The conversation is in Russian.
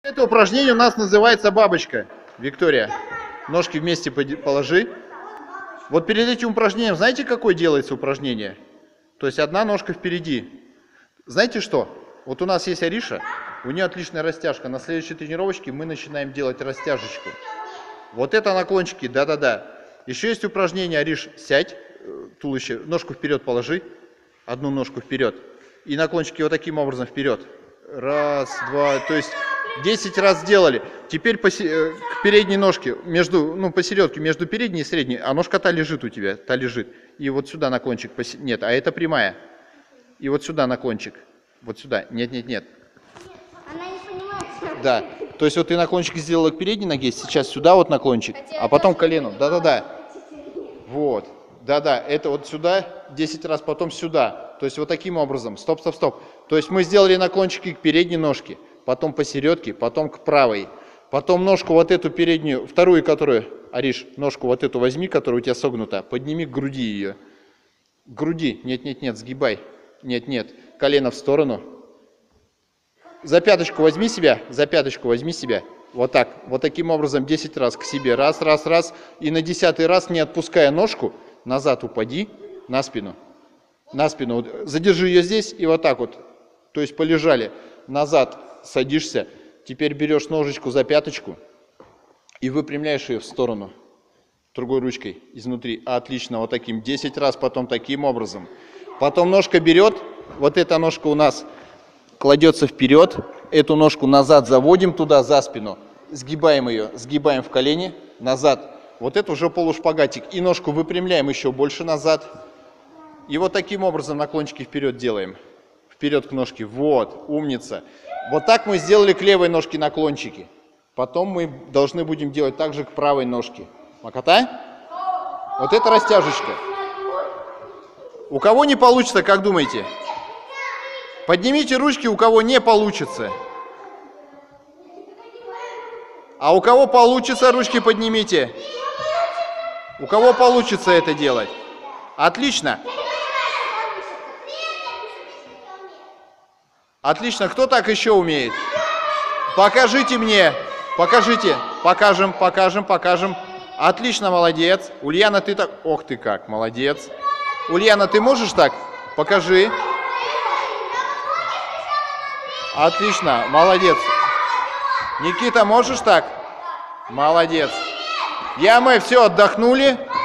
Это упражнение у нас называется бабочка. Виктория, ножки вместе положи. Вот перед этим упражнением, знаете, какое делается упражнение? То есть одна ножка впереди. Знаете что? Вот у нас есть Ариша, у нее отличная растяжка. На следующей тренировочке мы начинаем делать растяжечку. Вот это наклончики, да-да-да. Еще есть упражнение, Ариш, сядь, туловище, ножку вперед положи, одну ножку вперед. И наклончики вот таким образом вперед. Раз, два, то есть 10 раз сделали. Теперь к передней ножке, посередке, между передней и средней, а ножка та лежит у тебя, та лежит. И вот сюда наклончик, нет, а это прямая. И вот сюда наклончик, вот сюда, нет, нет, нет. Она не понимает. Да, то есть вот ты наклончик сделала к передней ноге, сейчас сюда вот наклончик, а потом к колену. Да-да-да. Вот, да-да, это вот сюда 10 раз, потом сюда. То есть вот таким образом. Стоп, стоп, стоп. То есть мы сделали наклончики к передней ножке, потом посередке, потом к правой. Потом ножку вот эту переднюю, вторую, которую, Ариш, ножку вот эту возьми, которая у тебя согнута, подними к груди ее. К груди, нет-нет-нет, сгибай. Нет-нет, колено в сторону. За пяточку возьми себя, за пяточку возьми себя. Вот так, вот таким образом 10 раз к себе. Раз, раз, раз. И на 10-й раз, не отпуская ножку, назад упади на спину. На спину. Задержи ее здесь и вот так вот. То есть полежали. Назад садишься. Теперь берешь ножечку за пяточку и выпрямляешь ее в сторону. Другой ручкой изнутри. Отлично, вот таким. 10 раз, потом таким образом. Потом ножка берет, вот эта ножка у нас кладется вперед, эту ножку назад заводим туда, за спину, сгибаем ее, сгибаем в колени, назад. Вот это уже полушпагатик. И ножку выпрямляем еще больше назад. И вот таким образом наклончики вперед делаем. Вперед к ножке. Вот, умница. Вот так мы сделали к левой ножке наклончики. Потом мы должны будем делать так же к правой ножке. Макота? Вот это растяжечка. У кого не получится, как думаете? Поднимите ручки, у кого не получится. А у кого получится, ручки поднимите. У кого получится это делать? Отлично. Отлично. Кто так еще умеет? Покажите мне. Покажите. Покажем, покажем, покажем. Отлично, молодец. Ульяна, ты так... Ох ты как, молодец. Ульяна, ты можешь так? Покажи. Отлично, молодец. Никита, можешь так? Молодец. Мы все отдохнули.